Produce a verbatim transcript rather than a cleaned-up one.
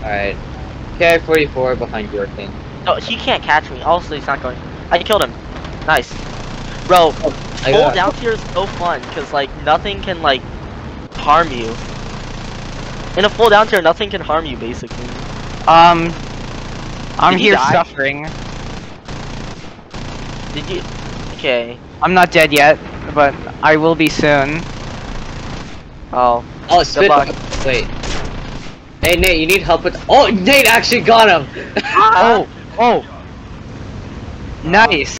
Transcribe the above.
Alright. K forty-four behind your thing. No, he can't catch me. Also, he's not going. I killed him. Nice. Bro, Oh, full down tier is so fun, because, like, nothing can, like, harm you. In a full down tier, nothing can harm you, basically. Um, I'm Did you here die? suffering. Did you? Okay. I'm not dead yet, but I will be soon. Oh. Oh, spit. luck. Wait. Hey, Nate, you need help with. Oh, Nate actually got him! Oh, oh. Nice.